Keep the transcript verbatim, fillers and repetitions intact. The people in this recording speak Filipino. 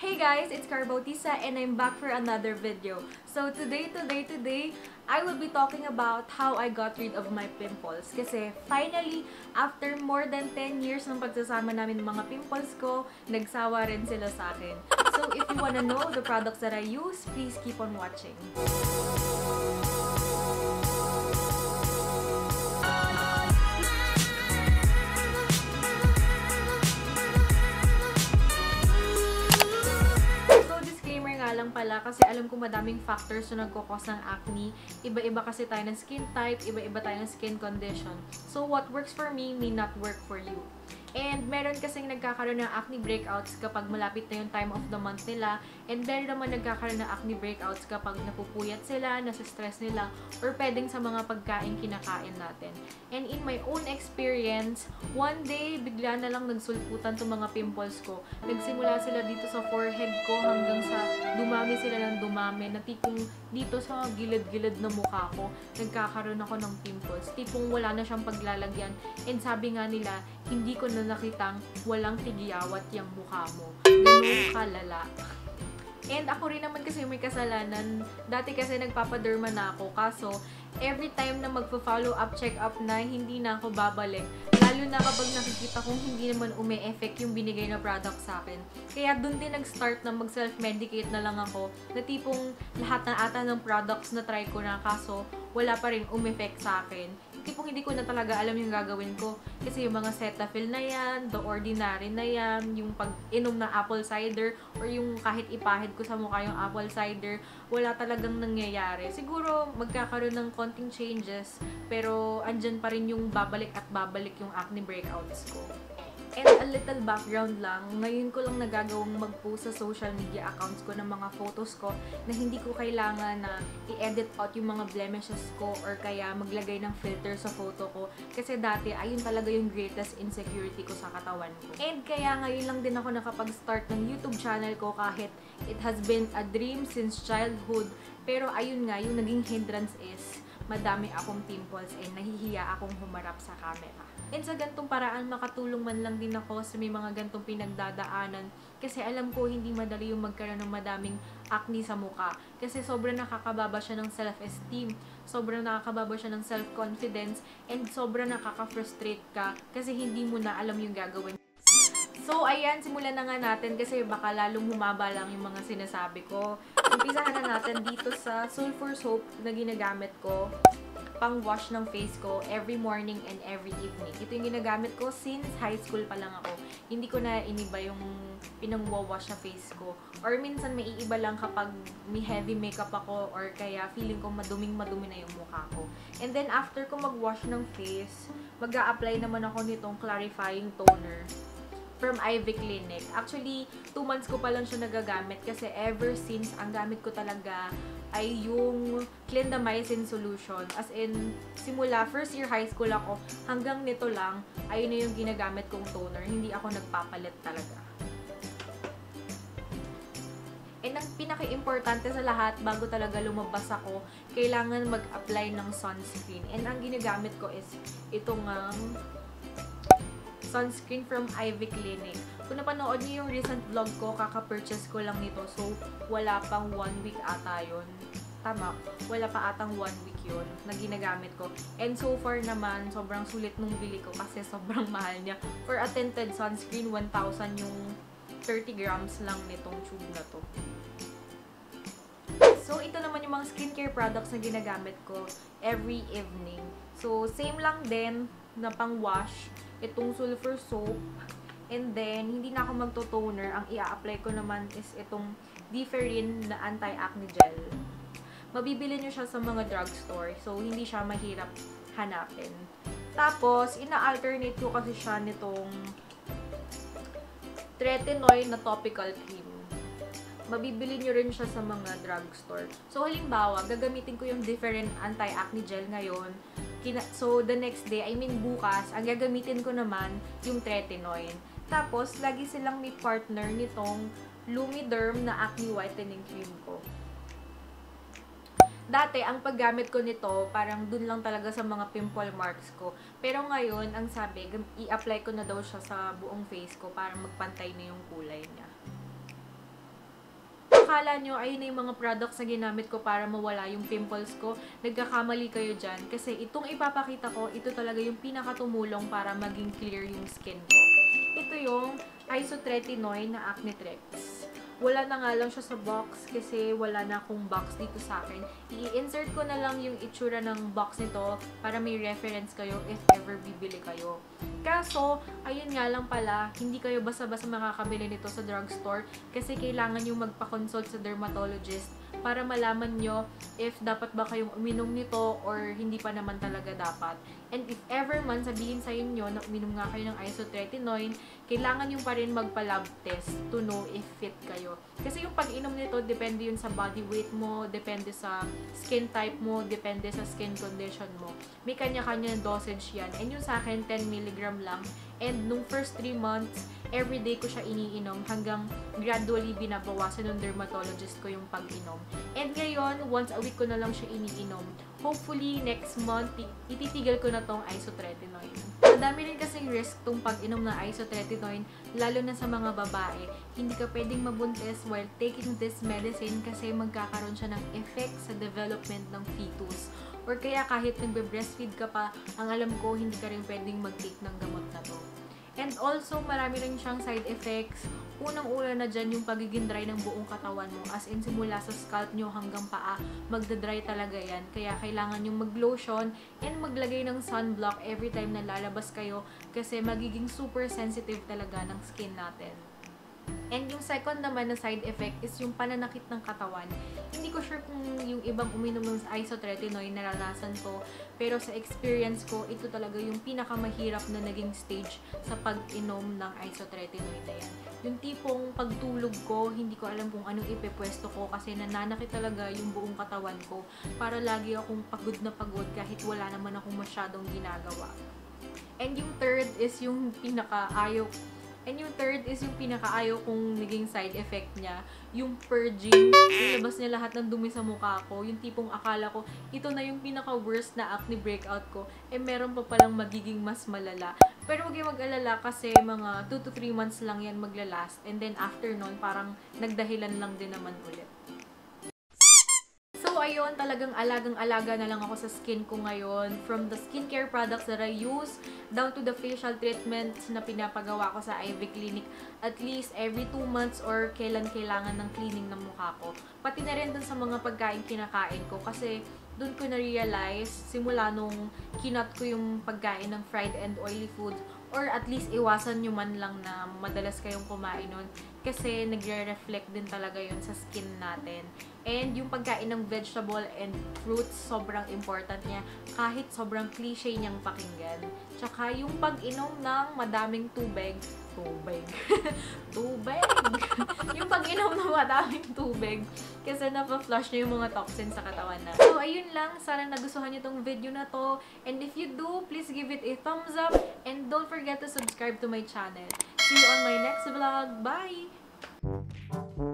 Hey guys, it's Carbautisa and I'm back for another video. So today, today, today, I will be talking about how I got rid of my pimples. Kasi finally, after more than ten years ng pagsasama namin ng mga pimples ko, nagsawa rin sila sa akin. So if you wanna know the products that I use, please keep on watching. Lang pala kasi alam ko madaming factors na nagkukos ng acne. Iba-iba kasi tayo ng skin type, iba-iba tayo ng skin condition. So what works for me may not work for you. And meron kasing nagkakaroon ng acne breakouts kapag malapit na yung time of the month nila. And meron naman nagkakaroon ng acne breakouts kapag napupuyat sila, nasa-stress nila, or pwedeng sa mga pagkain kinakain natin. And in my own experience, one day, bigla na lang nagsulputan itong mga pimples ko. Nagsimula sila dito sa forehead ko hanggang sa dumami sila ng dumami, na tipong dito sa gilid-gilid na mukha ko, nagkakaroon ako ng pimples. Tipong wala na siyang paglalagyan. And sabi nga nila, hindi ko na nakitang walang tigiyawat yung mukha mo. Ganun kalala. And ako rin naman kasi may kasalanan. Dati kasi nagpapaderma na ako. Kaso, every time na magpa-follow up, check up na, hindi na ako babalik. Lalo na kapag nakikita kong hindi naman ume-effect yung binigay na product sa akin. Kaya dun din nag-start na mag-self-medicate na lang ako. Na tipong lahat na ata ng products na try ko na, kaso wala pa rin ume-effect sa akin. Tipong hindi ko na talaga alam yung gagawin ko. Kasi yung mga Cetaphil na yan, The Ordinary na yan, yung pag-inom ng apple cider, or yung kahit ipahid ko sa mukha yung apple cider, wala talagang nangyayari. Siguro magkakaroon ng konting changes, pero andyan pa rin yung babalik at babalik yung acne breakouts ko. And a little background lang, ngayon ko lang nagagawang mag-post sa social media accounts ko ng mga photos ko na hindi ko kailangan na i-edit out yung mga blemishes ko or kaya maglagay ng filter sa photo ko. Kasi dati, ayun talaga yung greatest insecurity ko sa katawan ko. And kaya ngayon lang din ako nakapag-start ng YouTube channel ko kahit it has been a dream since childhood. Pero ayun nga, yung naging hindrance is madami akong pimples and nahihiya akong humarap sa camera. And sa gantong paraan, makatulong man lang din ako sa may mga gantong pinagdadaanan. Kasi alam ko, hindi madali yung magkaroon ng madaming acne sa mukha. Kasi sobrang nakakababa siya ng self-esteem, sobrang nakakababa siya ng self-confidence, and sobrang nakaka-frustrate ka kasi hindi mo na alam yung gagawin. So, ayan, simulan na nga natin kasi baka lalong humaba lang yung mga sinasabi ko. Umpisahan na natin dito sa sulfur soap na ginagamit ko pang wash ng face ko every morning and every evening. Ito yung ginagamit ko since high school pa lang ako. Hindi ko na iniba yung pinang-wash sa face ko. Or minsan may iiba lang kapag may heavy makeup ako or kaya feeling ko maduming madumi na yung mukha ko. And then after ko mag-wash ng face, mag-a-apply naman ako nitong clarifying toner from Ivy Clinic. Actually, two months ko pa lang siya nagagamit kasi ever since, ang gamit ko talaga ay yung clindamycin solution. As in, simula first year high school ako, hanggang nito lang, ayun na yung ginagamit kong toner. Hindi ako nagpapalit talaga. And ang pinaka-importante sa lahat, bago talaga lumabas ako, kailangan mag-apply ng sunscreen. And ang ginagamit ko is itong um, sunscreen from Ivy Clinic. Kung napanood niyo yung recent vlog ko, kaka-purchase ko lang nito. So, wala pang one week ata yun. Tama, wala pa atang one week yun na ginagamit ko. And so far naman, sobrang sulit nung bili ko kasi sobrang mahal niya. For a tinted sunscreen, one thousand yung thirty grams lang nitong tube na to. So, ito naman yung mga skincare products na ginagamit ko every evening. So, same lang din na pang wash. Itong sulfur soap. And then, hindi na ako magto-toner. Ang i-apply ko naman is itong Differin na anti-acne gel. Mabibili nyo siya sa mga drugstore. So, hindi siya mahirap hanapin. Tapos, ina-alternate ko kasi siya nitong tretinoin na topical cream. Mabibili nyo rin siya sa mga drugstore. So, halimbawa, gagamitin ko yung Differin anti-acne gel ngayon. So, the next day, I mean bukas, ang gagamitin ko naman yung tretinoin. Tapos, lagi silang may partner nitong Lumiderm na acne whitening cream ko. Dati, ang paggamit ko nito, parang dun lang talaga sa mga pimple marks ko. Pero ngayon, ang sabi, i-apply ko na daw siya sa buong face ko para magpantay na yung kulay niya. akala nyo, ayun na yung mga products na ginamit ko para mawala yung pimples ko, nagkakamali kayo dyan. Kasi itong ipapakita ko, ito talaga yung pinakatumulong para maging clear yung skin ko. Ito yung isotretinoin na Acne Trex. Wala na nga lang siya sa box kasi wala na akong box dito sa akin. I-insert ko na lang yung itsura ng box nito para may reference kayo if ever bibili kayo. Kaso, ayun nga lang pala, hindi kayo basta-basta makakabili nito sa drugstore kasi kailangan yung magpa-consult sa dermatologist para malaman nyo if dapat ba kayong uminom nito or hindi pa naman talaga dapat. And if ever man sabihin sa inyo na uminom nga kayo ng isotretinoin, kailangan yung pa rin magpa-lab test to know if fit kayo. Kasi yung pag-inom nito, depende yun sa body weight mo, depende sa skin type mo, depende sa skin condition mo. May kanya-kanya dosage yan. And yung sa akin, ten milligram lang. And nung first three months, everyday ko siya iniinom hanggang gradually binabawasan ng dermatologist ko yung pag-inom. And ngayon, once a week ko na lang siya iniinom. Hopefully, next month, ititigil ko na tong isotretinoin. Madami rin kasing risk tong pag-inom ng isotretinoin, lalo na sa mga babae. Hindi ka pwedeng mabuntis while taking this medicine kasi magkakaroon siya ng effect sa development ng fetus. Or kaya kahit nagbe-breastfeed ka pa, ang alam ko, hindi ka rin pwedeng mag-take ng gamot na to. And also, marami rin siyang side effects. Unang-una na dyan yung pagiging dry ng buong katawan mo. As in, simula sa scalp nyo hanggang paa, magda-dry talaga yan. Kaya kailangan yung mag-lotion and maglagay ng sunblock every time na lalabas kayo kasi magiging super sensitive talaga ng skin natin. And yung second naman na side effect is yung pananakit ng katawan. Hindi ko sure kung yung ibang uminom ng isotretinoin naranasan to, pero sa experience ko, ito talaga yung pinakamahirap na naging stage sa pag-inom ng isotretinoin na yan. Yung tipong pagtulog ko, hindi ko alam kung anong ipepwesto ko kasi nananakit talaga yung buong katawan ko para lagi akong pagod na pagod kahit wala naman akong masyadong ginagawa. And yung third is yung pinaka-ayaw And yung third is yung pinakaayaw kong naging side effect niya, yung purging. Nilabas niya lahat ng dumi sa mukha ko. Yung tipong akala ko, ito na yung pinaka-worst na acne breakout ko. Eh, meron pa palang magiging mas malala. Pero huwag yung mag-alala kasi mga two to three months lang yan maglalast. And then after nun, parang nagdahilan lang din naman ulit. So, ayun, talagang alagang-alaga na lang ako sa skin ko ngayon. From the skincare products that I use, down to the facial treatments na pinapagawa ko sa I V Clinic at least every two months or kailan kailangan ng cleaning ng mukha ko. Pati na rin dun sa mga pagkain kinakain ko kasi dun ko na-realize, simula nung kinat ko yung pagkain ng fried and oily food, or at least iwasan nyo man lang na madalas kayong kumain nun kasi nagre-reflect din talaga yun sa skin natin. And yung pagkain ng vegetable and fruits, sobrang important niya kahit sobrang cliche niyang pakinggan. Tsaka yung pag-inom ng madaming tubig, tubig, tubig, yung pag-inom ng madaming tubig kasi napa-flush niyo yung mga toxins sa katawan na. So, ayun lang. Sana nagustuhan niyo tong video na to. And if you do, please give it a thumbs up and don't forget to subscribe to my channel. See you on my next vlog. Bye!